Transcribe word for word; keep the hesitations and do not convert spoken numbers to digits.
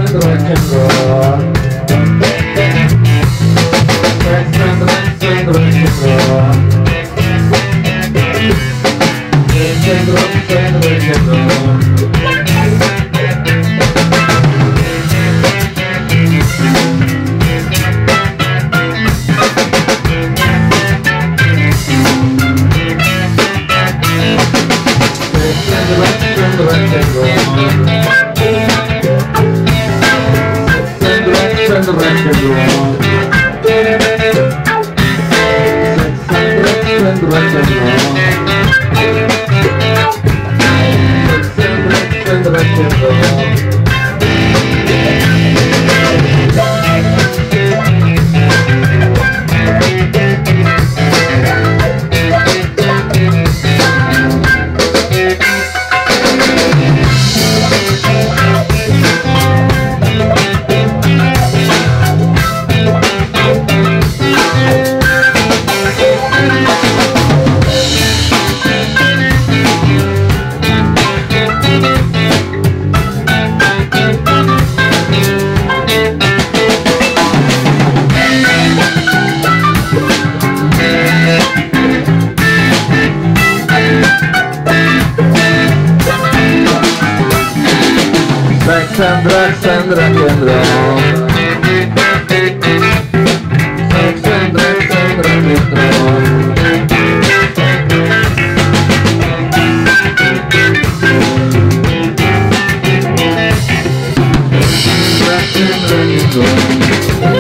and rock and roll. Sex and drugs and rock and roll. Sex and drugs and rock and roll. And rock and roll. Sex and rock and roll. Sex and rock and roll. Sex and rock and roll. Sex and drugs and rock and roll. Sex and drugs and rock and roll. Sex and rock and roll.